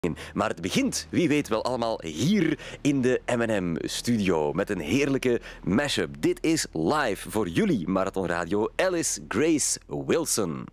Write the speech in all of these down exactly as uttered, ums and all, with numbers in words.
Maar het begint, wie weet wel allemaal, hier in de M en M-studio met een heerlijke mashup. Dit is live voor jullie Marathon Radio, Alice Grace Wilson.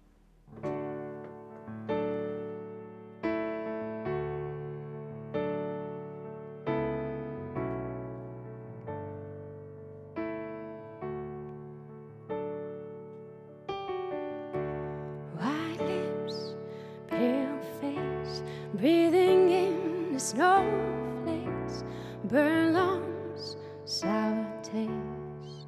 Breathing in the snowflakes, burn lungs, sour taste.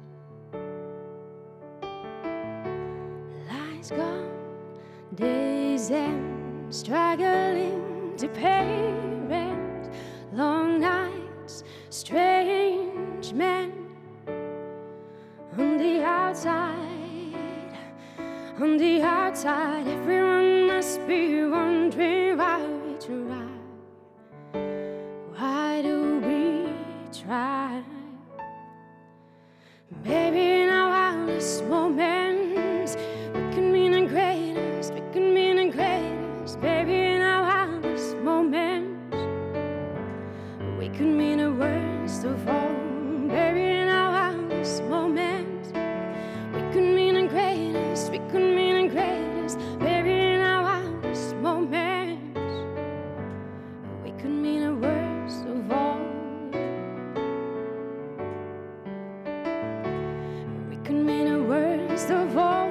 Lights gone, days end, struggling to pay rent. Long nights, strange men on the outside. On the outside, everyone must be wondering why we try. Why do we try? Baby, in our wildest moments, we can mean the greatest, we can mean the greatest. Baby, in our wildest moments, we can mean the worst of all. Baby, in our wildest moments, we can mean the greatest, we can mean the greatest. Baby, in our wildest moments, we could mean the worst of all. We could mean the worst of all.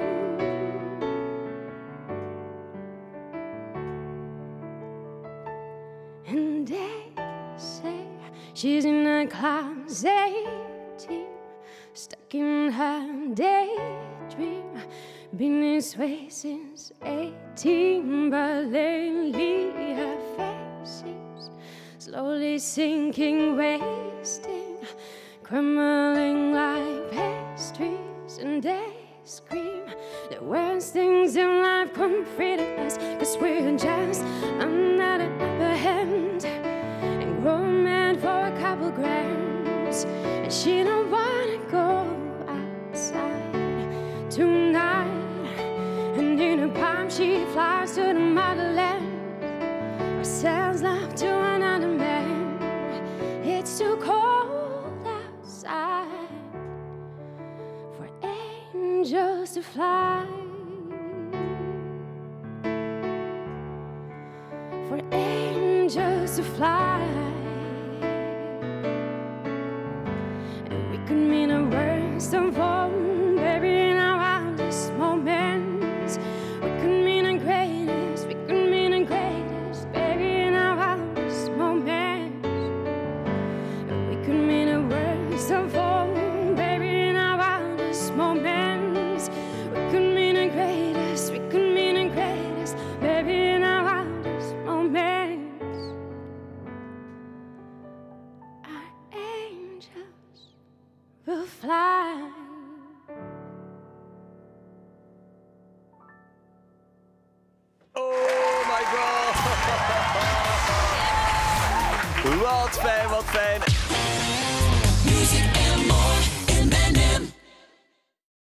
And they say she's in a class eighteen, stuck in her daydream. Been this way since eighteen, but lately her face seems slowly sinking, wasting, crumbling like pastries. And they scream the worst things in life come free to us, 'cause we're just under the upper hand and grow mad for a couple grams. And she don't wanna go outside tonight. And in a palm she flies to the motherland, or sells love to another man. It's too cold outside for angels to fly, for angels to fly. And we could mean the worst of all, baby, in our wildest moments. We could mean the greatest, we could mean the greatest, baby, in our wildest moments. We could mean the worst of all, baby, in our wildest moments. We could mean the greatest, we could mean the greatest, baby, in our wildest moments. Our angels will fly. Wat fijn, wat fijn.